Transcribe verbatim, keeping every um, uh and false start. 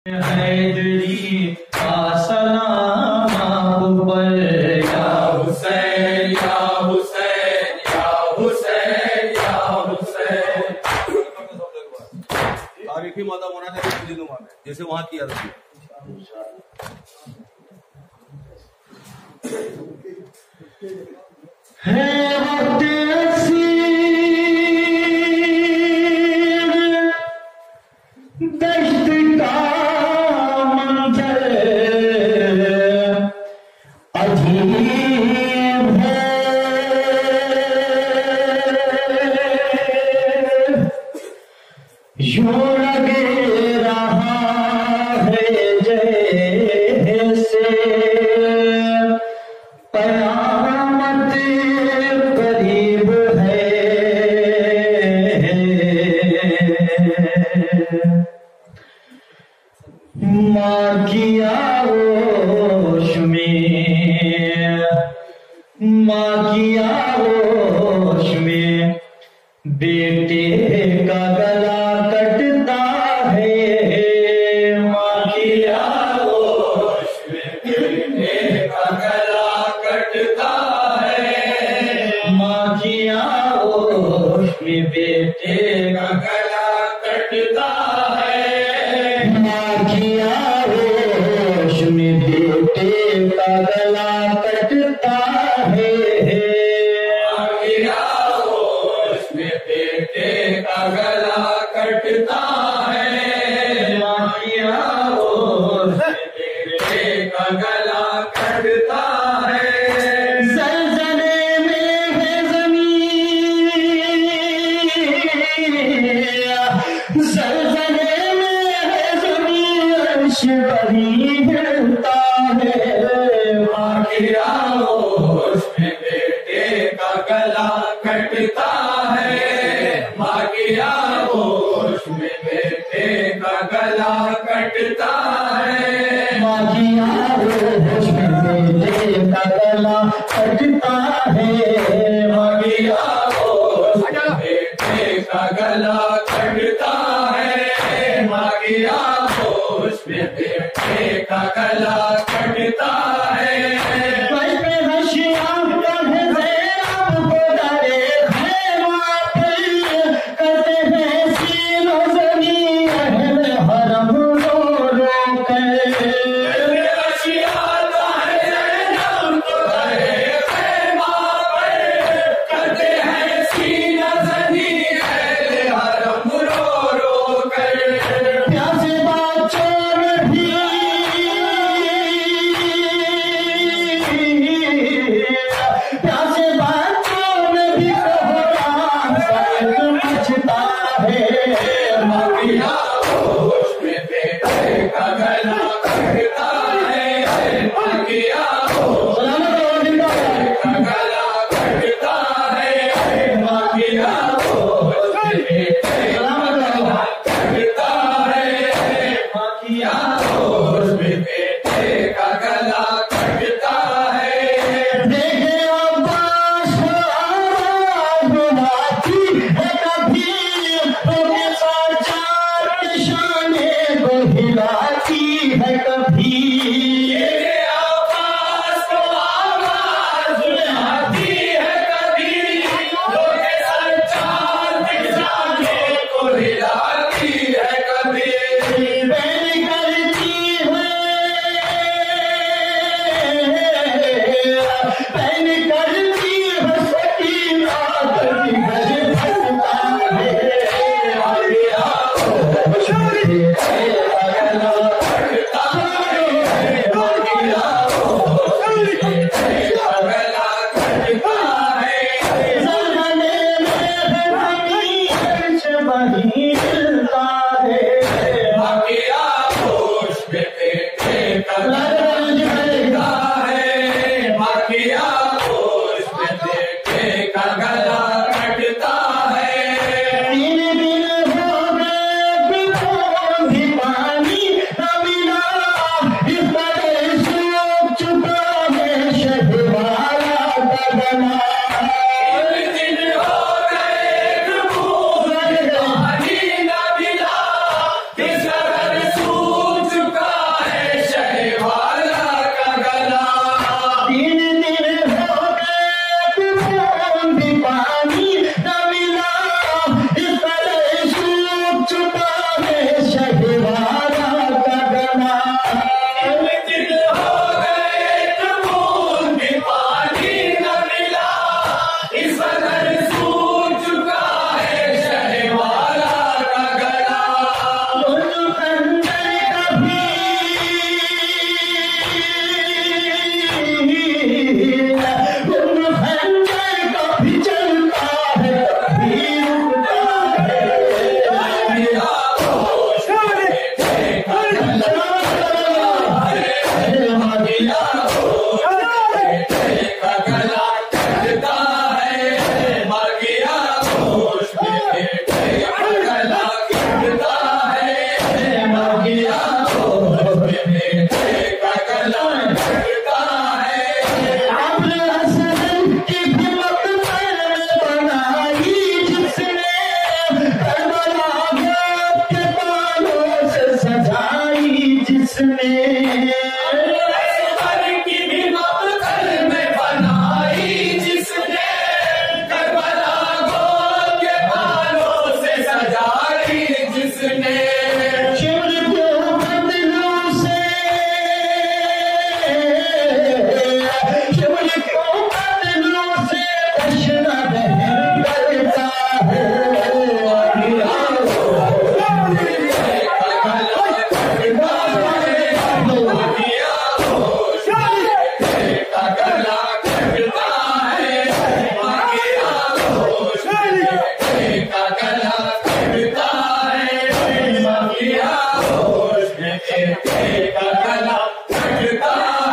हैदरी सलाम पर या हुसैन या हुसैन या हुसैन या हुसैन। तारीफी माता मौलाना ने नुमा में जैसे वहां किया था। है दश्त का मंजर अजीब है, यूं लग रहा है जैसे कयामत करीब है। माँ की आगोश में माँ की आगोश में बेटे का गला कटता है। माँ की आगोश में बेटे का गला कटता है। माँ की आगोश में बेटे का गला कटता है। माँ की आगोश में बेटे का गला कटता है। माँ की आगोश में बेटे का गला कटता है। माँ की आगोश में बेटे का गला कटता है। ज़लज़ले में है ज़मीन, ज़लज़ले में है ज़मीन, अर्श बरी हिलता है। माँ की आगोश में बेटे का गला कटता है। माँ की आगोश में बेटे का गला कटता है। माँ की आगोश में बेटे का गला कटता है। माँ की आगोश में बेटे का गला कटता है। माँ की आगोश में बेटे का गला कटता है। करती का गला